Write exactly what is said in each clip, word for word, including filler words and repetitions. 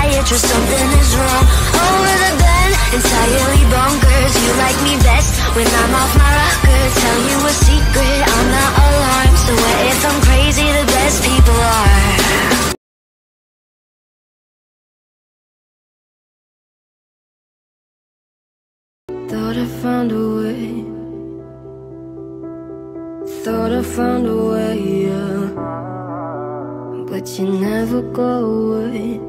quiet, just something is wrong. Over the bed, entirely bonkers. You like me best when I'm off my rocker. Tell you a secret, I'm not alarmed. So what if I'm crazy? The best people are. Thought I found a way. Thought I found a way, yeah. But you never go away.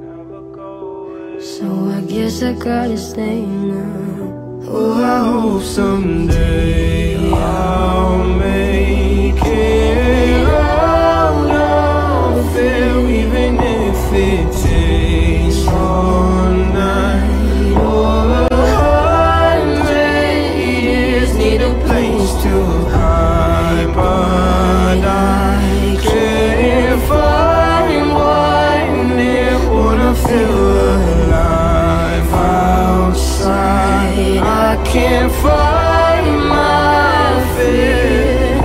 So I guess I gotta stay now. Oh, I hope someday I'll make it out of there, even if it takes all night or a hundred years. Need a place to hide, but I can't find one near. Wanna feel alive outside. I can't find my fear.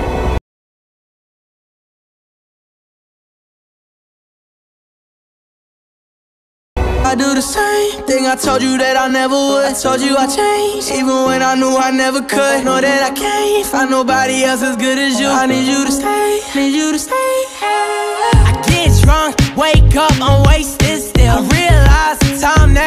I do the same thing I told you that I never would. I told you I changed, even when I knew I never could. Know that I can't find nobody else as good as you. I need you to stay, need you to stay. I get drunk, wake up, I'm wasted still. I realize the time that